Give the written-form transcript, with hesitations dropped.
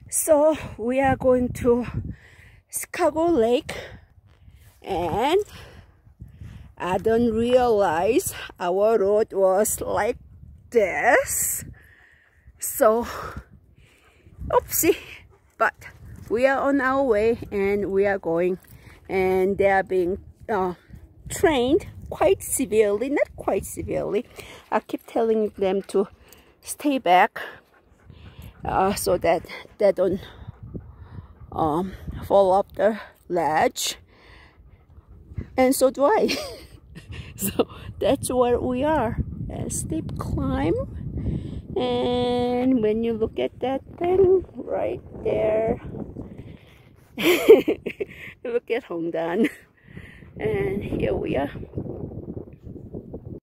So we are going to Chicago Lake, and I don't realize our road was like this. So, oopsie, but we are on our way and we are going, and they are being trained quite severely, not quite severely. I keep telling them to stay back so that they don't fall off the ledge, and so do I. So that's where we are, a steep climb. And when you look at that thing right there, look at Hongdan, and here we are